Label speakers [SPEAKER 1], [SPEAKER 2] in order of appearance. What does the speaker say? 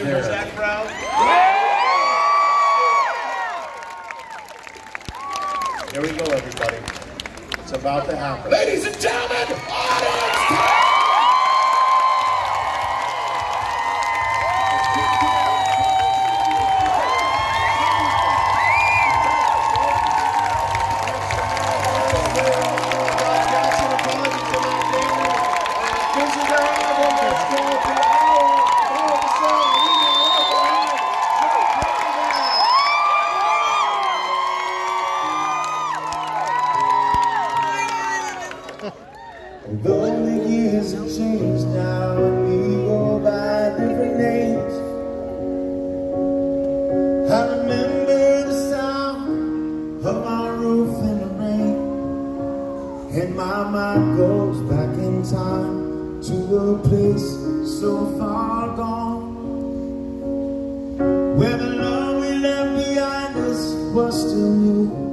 [SPEAKER 1] Everybody was that crowd? Here we go, everybody. It's about to happen. Ladies and gentlemen, audience!
[SPEAKER 2] Though the years have changed now and we go by different names, I remember the sound of our roof in the rain, and my mind goes back in time to a place so far gone, where the love we left behind us was still new.